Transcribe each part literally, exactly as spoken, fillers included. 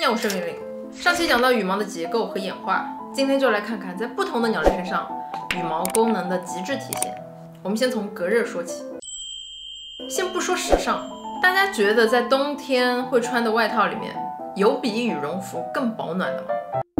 鸟，我是玲玲。上期讲到羽毛的结构和演化，今天就来看看在不同的鸟类身上羽毛功能的极致体现。我们先从隔热说起。先不说时尚，大家觉得在冬天会穿的外套里面，有比羽绒服更保暖的吗？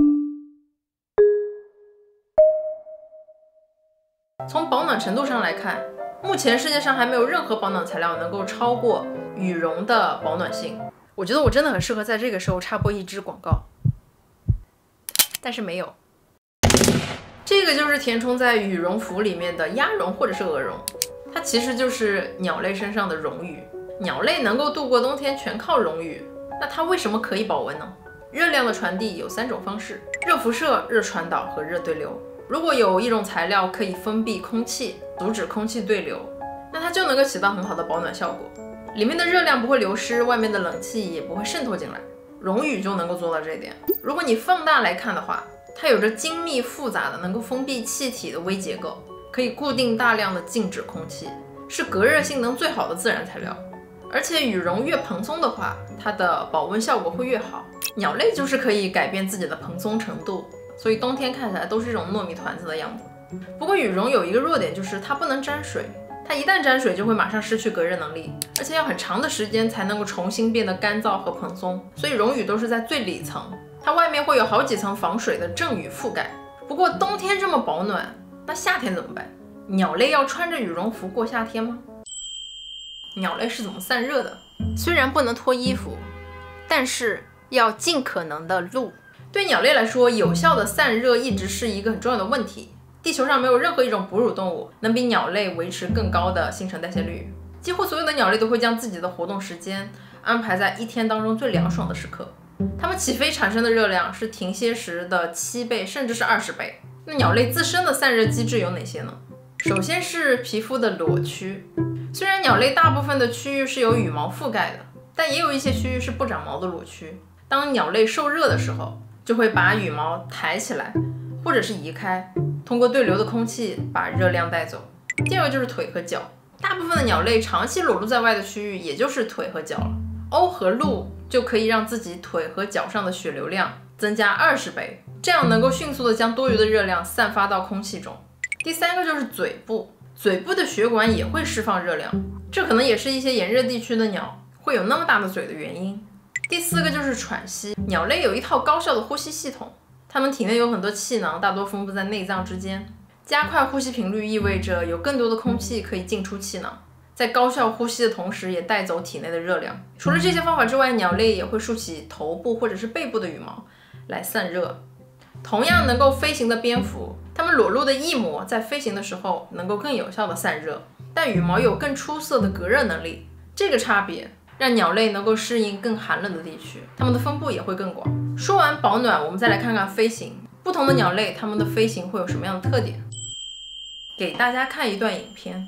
从保暖程度上来看，目前世界上还没有任何保暖材料能够超过羽绒的保暖性。我觉得我真的很适合在这个时候插播一支广告，但是没有。这个就是填充在羽绒服里面的鸭绒或者是鹅绒，它其实就是鸟类身上的绒羽。鸟类能够度过冬天全靠绒羽，那它为什么可以保温呢？热量的传递有三种方式：热辐射、热传导和热对流。如果有一种材料可以封闭空气，阻止空气对流，那它就能够起到很好的保暖效果。里面的热量不会流失，外面的冷气也不会渗透进来，绒羽就能够做到这一点。如果你放大来看的话，它有着精密复杂的能够封闭气体的微结构，可以固定大量的静止空气，是隔热性能最好的自然材料。而且羽绒越蓬松的话，它的保温效果会越好。鸟类就是可以改变自己的蓬松程度，所以冬天看起来都是这种糯米团子的样子。不过羽绒有一个弱点，就是它不能沾水，它一旦沾水就会马上失去隔热能力，而且要很长的时间才能够重新变得干燥和蓬松。所以绒羽都是在最里层，它外面会有好几层防水的正羽覆盖。不过冬天这么保暖，那夏天怎么办？鸟类要穿着羽绒服过夏天吗？鸟类是怎么散热的？虽然不能脱衣服，但是要尽可能的露。对鸟类来说，有效的散热一直是一个很重要的问题。地球上没有任何一种哺乳动物能比鸟类维持更高的新陈代谢率。几乎所有的鸟类都会将自己的活动时间安排在一天当中最凉爽的时刻。它们起飞产生的热量是停歇时的七倍，甚至是二十倍。那鸟类自身的散热机制有哪些呢？首先是皮肤的裸区。虽然鸟类大部分的区域是由羽毛覆盖的，但也有一些区域是不长毛的裸区。当鸟类受热的时候，就会把羽毛抬起来，或者是移开，通过对流的空气把热量带走。第二个就是腿和脚，大部分的鸟类长期裸露在外的区域也就是腿和脚了。欧和鹿就可以让自己腿和脚上的血流量增加二十倍，这样能够迅速的将多余的热量散发到空气中。第三个就是嘴部，嘴部的血管也会释放热量，这可能也是一些炎热地区的鸟会有那么大的嘴的原因。第四个就是喘息，鸟类有一套高效的呼吸系统，它们体内有很多气囊，大多分布在内脏之间。加快呼吸频率意味着有更多的空气可以进出气囊，在高效呼吸的同时也带走体内的热量。除了这些方法之外，鸟类也会竖起头部或者是背部的羽毛来散热。同样能够飞行的蝙蝠，它们裸露的翼膜在飞行的时候能够更有效的散热，但羽毛有更出色的隔热能力。这个差别让鸟类能够适应更寒冷的地区，它们的分布也会更广。说完保暖，我们再来看看飞行。不同的鸟类，它们的飞行会有什么样的特点？给大家看一段影片。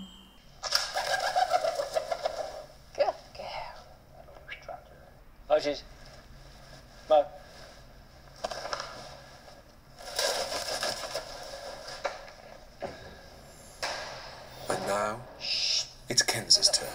Archie, Mo. And now, it's Kenz's turn.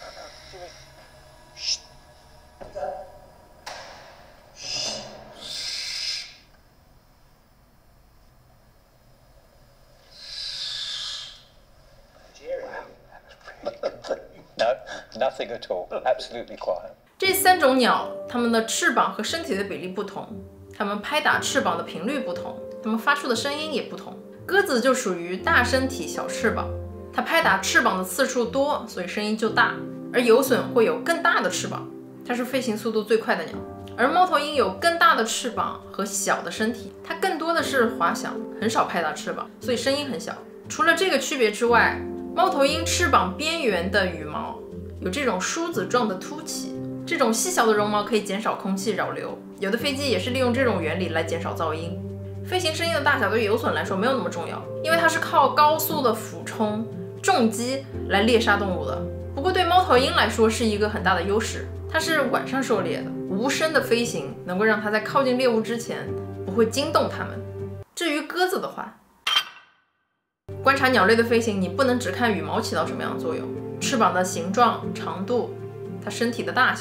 No, nothing at all. Absolutely quiet. 这三种鸟，它们的翅膀和身体的比例不同，它们拍打翅膀的频率不同，它们发出的声音也不同。鸽子就属于大身体小翅膀，它拍打翅膀的次数多，所以声音就大。而游隼会有更大的翅膀，它是飞行速度最快的鸟。而猫头鹰有更大的翅膀和小的身体，它更多的是滑翔，很少拍打翅膀，所以声音很小。除了这个区别之外，猫头鹰翅膀边缘的羽毛有这种梳子状的凸起，这种细小的绒毛可以减少空气扰流，有的飞机也是利用这种原理来减少噪音。飞行声音的大小对游隼来说没有那么重要，因为它是靠高速的俯冲、重击来猎杀动物的。不过对猫头鹰来说是一个很大的优势，它是晚上狩猎的，无声的飞行能够让它在靠近猎物之前不会惊动它们。至于鸽子的话，观察鸟类的飞行，你不能只看羽毛起到什么样的作用，翅膀的形状、长度，它身体的大小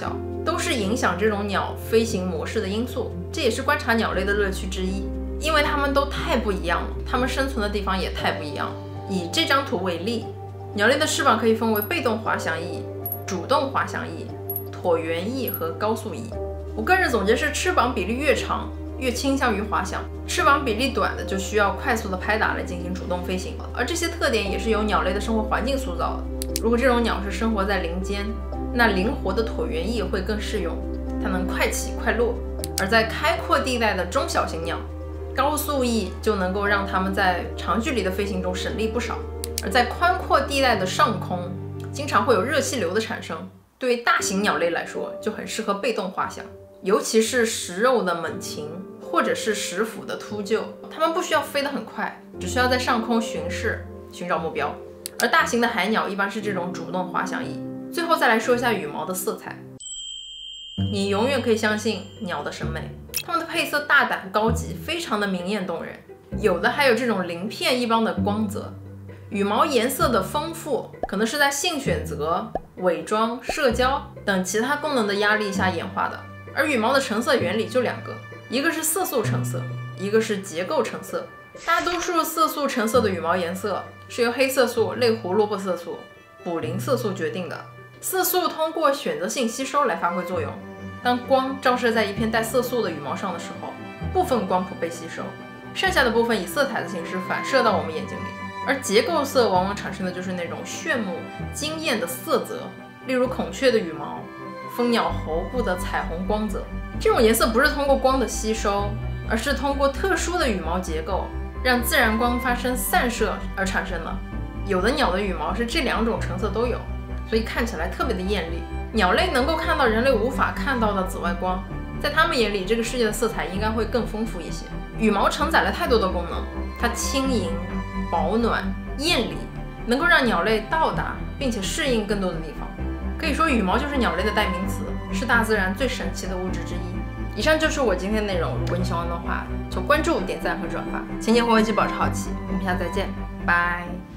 都是影响这种鸟飞行模式的因素。这也是观察鸟类的乐趣之一，因为它们都太不一样了，它们生存的地方也太不一样。以这张图为例，鸟类的翅膀可以分为被动滑翔翼、主动滑翔翼、椭圆翼和高速翼。我个人总结是，翅膀比例越长，越倾向于滑翔；翅膀比例短的就需要快速的拍打来进行主动飞行了。而这些特点也是由鸟类的生活环境塑造的。如果这种鸟是生活在林间，那灵活的椭圆翼会更适用，它能快起快落；而在开阔地带的中小型鸟，高速翼就能够让它们在长距离的飞行中省力不少。而在宽阔地带的上空，经常会有热气流的产生，对于大型鸟类来说就很适合被动滑翔，尤其是食肉的猛禽或者是食腐的秃鹫，它们不需要飞得很快，只需要在上空巡视寻找目标。而大型的海鸟一般是这种主动滑翔翼。最后再来说一下羽毛的色彩，你永远可以相信鸟的审美，它们的配色大胆高级，非常的明艳动人，有的还有这种鳞片一般的光泽。羽毛颜色的丰富可能是在性选择、伪装、社交等其他功能的压力下演化的。而羽毛的成色原理就两个，一个是色素成色，一个是结构成色。大多数色素成色的羽毛颜色是由黑色素、类胡萝卜色素、卟啉色素决定的。色素通过选择性吸收来发挥作用，当光照射在一片带色素的羽毛上的时候，部分光谱被吸收，剩下的部分以色彩的形式反射到我们眼睛里。而结构色往往产生的就是那种炫目惊艳的色泽，例如孔雀的羽毛、蜂鸟喉部的彩虹光泽。这种颜色不是通过光的吸收，而是通过特殊的羽毛结构让自然光发生散射而产生的。有的鸟的羽毛是这两种成色都有，所以看起来特别的艳丽。鸟类能够看到人类无法看到的紫外光，在它们眼里，这个世界的色彩应该会更丰富一些。羽毛承载了太多的功能，它轻盈、保暖、艳丽，能够让鸟类到达并且适应更多的地方。可以说，羽毛就是鸟类的代名词，是大自然最神奇的物质之一。以上就是我今天的内容，如果你喜欢的话，就关注、点赞和转发。请你和我一起保持好奇，我们下次再见，拜。